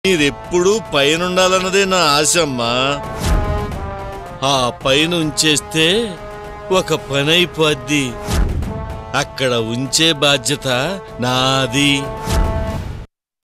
మీరెప్పుడూ పైనుండాలన్నదే నా ఆశమ్మా. ఆ పైన ఉంచేస్తే ఒక పనైపోద్ది. అక్కడ ఉంచే బాధ్యత నాది.